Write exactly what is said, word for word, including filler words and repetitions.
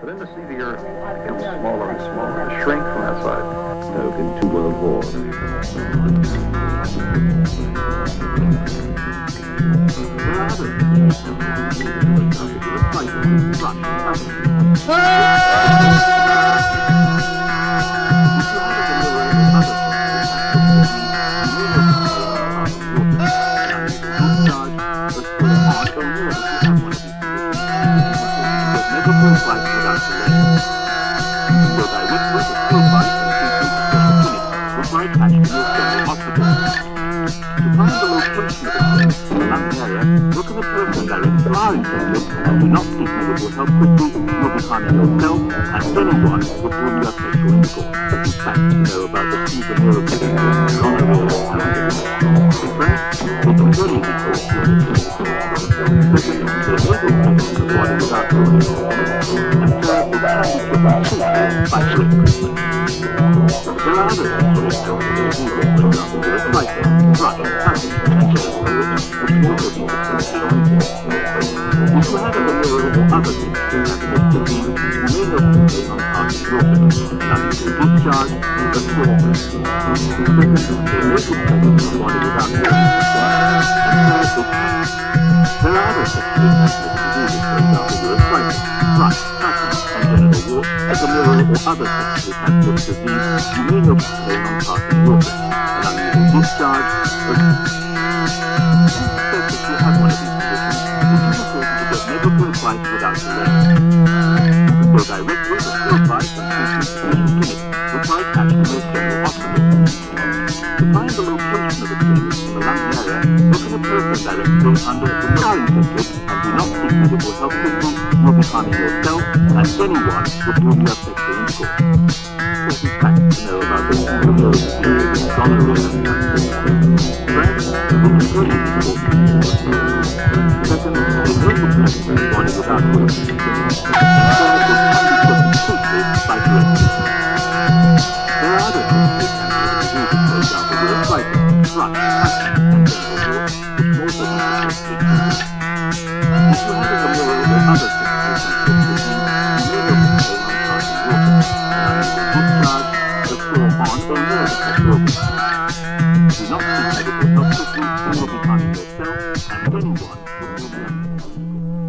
But then to see the Earth become smaller and smaller, to shrink from that side. Token to World War. Do not seek medical help quickly, you'll be harming yourself and anyone with whom you have sexual intercourse. In fact, to know about the fever neuroblastoma, gonorrhea, and first, they can only be caused by second, they will take the body without doing it. And third, they can be treated by quick treatment. There are other sexual diseases, for example, the arthritis, thrush, cancer, and genital, which also be treated. If you have a venereal or other things that have this disease, you may not contain on parts of your body, allowing you to discharge and absorb. Second, they may be present in the body without doing it. And third, there are other sexually transmitted diseases, for example, the arthritis, thrush, cancer, and genital wart, a venereal or other sexually transmitted disease, you may not contain on parts of your body, allowing you to discharge and if you have one of these conditions, medical advice without delay. Go directly to field advice and treatment clinic, which might actually make general hospital. To find the location of the clinic in the London area, look at the person directory under the are infected and do not seek medical help quickly, you'll be harming yourself and anyone with whom you have sexual intercourse. Important facts to know about the venereal disease, gonorrhea, and cancer. First, we can only be caused. Second, they may be present in the body without doing it. And third, they can be treated by directly. There are other sexually transmitted diseases, for example, the arthritis, thrush, cancer, and genital wart, which also need to be treated. If you have a venereal or other sexually transmitted disease, you may not contain on parts of water, allowing you to discharge, absorb on, or near the sexual organ. Do not seek medical help quickly, you will be harming yourself and anyone who will be